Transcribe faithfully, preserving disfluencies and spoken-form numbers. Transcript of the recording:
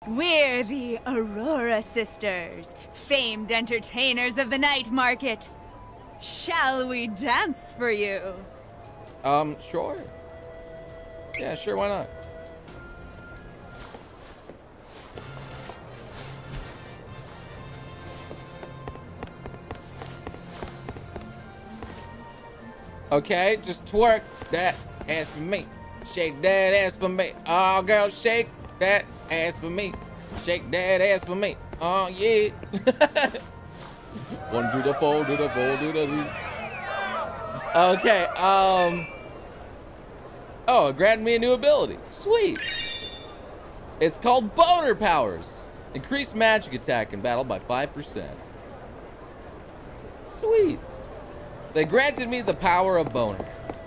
We're the Aurora Sisters, famed entertainers of the night market. Shall we dance for you? Um, sure. Yeah, sure, why not? Okay, just twerk that ass for me. Shake that ass for me. Oh, girl, shake that ass for me. Shake that ass for me. Oh, yeah. One to the four, to the four, to the three. Okay, um. Oh, it granted me a new ability. Sweet. It's called Boner Powers. Increase magic attack in battle by five percent. Sweet. They granted me the power of boner.